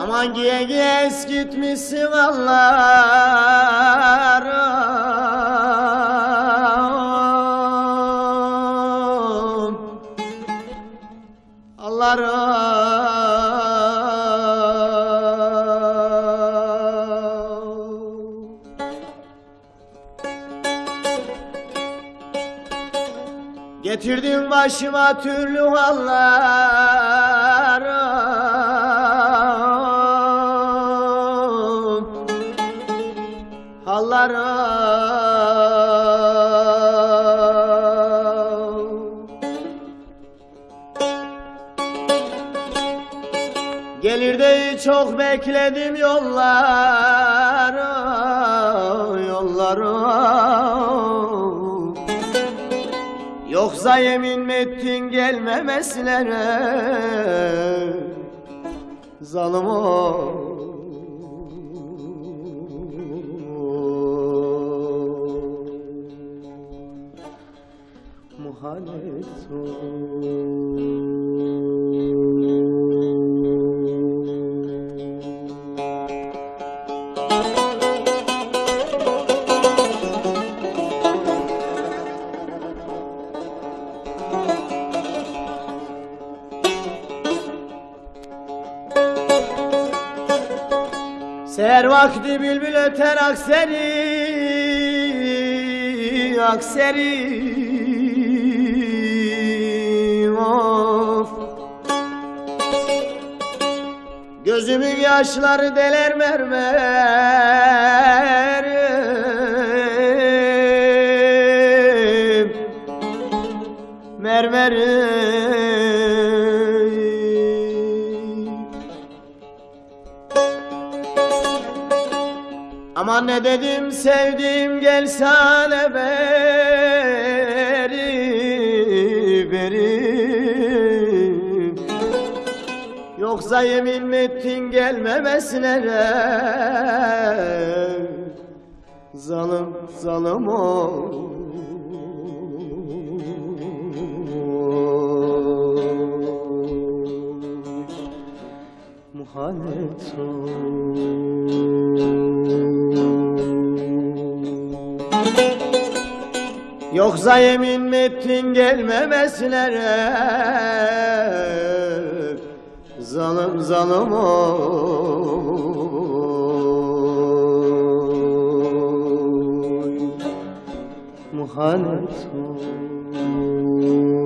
Aman giye giye eskitmişsin Allah'ım, Allah'ım. Getirdin başıma türlü hallarım, hallarım. Gelir de çok bekledim yolları, yolları. Yoksa yemin mi ettin gelmemesine, zalim ol. Muhallet ol. Seher vakti bülbül öter akseri, akseri, of. Gözümün yaşları deler mermer, mermer. Aman ne dedim sevdiğim gel sana beri, beri. Yoksa yemin mi ettin gelmemesine, zalim, zalim ol. Muhallet ol. Yoksa yemin mi ettin gelmemesine, zalim, zalim oy. Muhallet ol.